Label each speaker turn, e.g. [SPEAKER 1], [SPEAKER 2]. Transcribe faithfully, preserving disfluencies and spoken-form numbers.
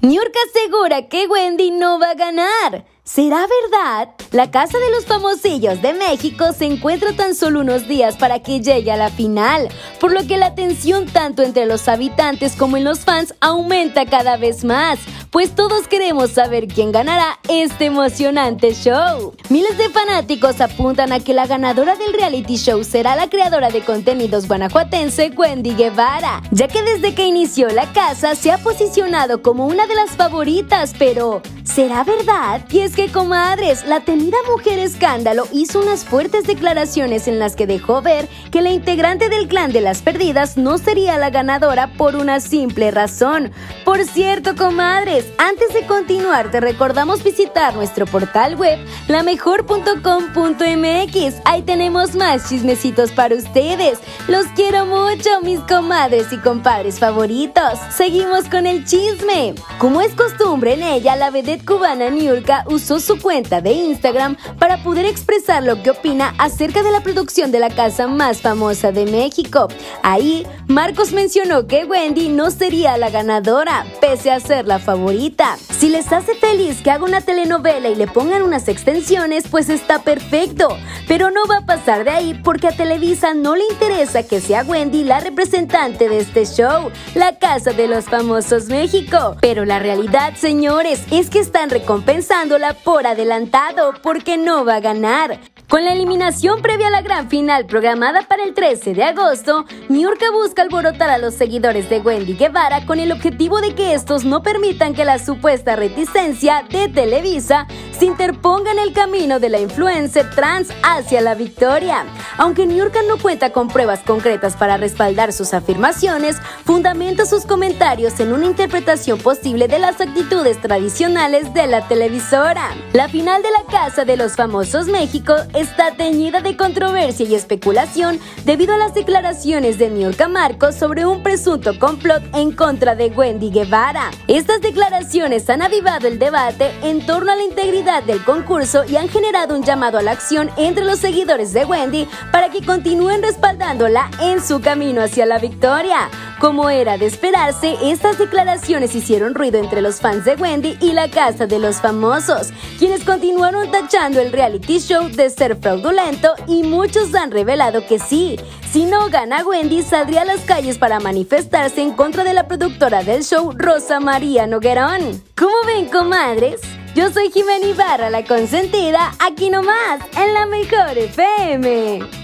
[SPEAKER 1] Niurka asegura que Wendy no va a ganar. ¿Será verdad? La Casa de los Famosillos de México se encuentra tan solo unos días para que llegue a la final, por lo que la tensión tanto entre los habitantes como en los fans aumenta cada vez más, pues todos queremos saber quién ganará este emocionante show. Miles de fanáticos apuntan a que la ganadora del reality show será la creadora de contenidos guanajuatense Wendy Guevara, ya que desde que inició la casa se ha posicionado como una de las favoritas, pero ¿será verdad? Y es que, comadres, la temida mujer escándalo hizo unas fuertes declaraciones en las que dejó ver que la integrante del clan de las perdidas no sería la ganadora por una simple razón. Por cierto, comadres, antes de continuar te recordamos visitar nuestro portal web la mejor punto com punto m x. Ahí tenemos más chismecitos para ustedes. Los quiero mucho, mis comadres y compadres favoritos. Seguimos con el chisme. Como es costumbre en ella, la vedette cubana Niurka usó su cuenta de Instagram para poder expresar lo que opina acerca de la producción de la casa más famosa de México. Ahí, Marcos mencionó que Wendy no sería la ganadora, pese a ser la favorita. Si les hace feliz que haga una telenovela y le pongan unas extensiones, pues está perfecto, pero no va a pasar de ahí porque a Televisa no le interesa que sea Wendy la representante de este show, la Casa de los Famosos México. Pero la realidad, señores, es que están recompensándola por adelantado porque no va a ganar. Con la eliminación previa a la gran final programada para el trece de agosto, Niurka busca alborotar a los seguidores de Wendy Guevara con el objetivo de que estos no permitan que la supuesta reticencia de Televisa se interponga en el camino de la influencer trans hacia la victoria. Aunque Niurka no cuenta con pruebas concretas para respaldar sus afirmaciones, fundamenta sus comentarios en una interpretación posible de las actitudes tradicionales de la televisora. La final de la Casa de los Famosos México está teñida de controversia y especulación debido a las declaraciones de Niurka Marcos sobre un presunto complot en contra de Wendy Guevara. Estas declaraciones han avivado el debate en torno a la integridad del concurso y han generado un llamado a la acción entre los seguidores de Wendy para que continúen respaldándola en su camino hacia la victoria. Como era de esperarse, estas declaraciones hicieron ruido entre los fans de Wendy y la Casa de los Famosos, quienes continuaron tachando el reality show de ser fraudulento, y muchos han revelado que sí, si no gana Wendy saldría a las calles para manifestarse en contra de la productora del show, Rosa María Noguerón. ¿Cómo ven, comadres? Yo soy Jimena Ibarra, la consentida, aquí nomás, en La Mejor F M.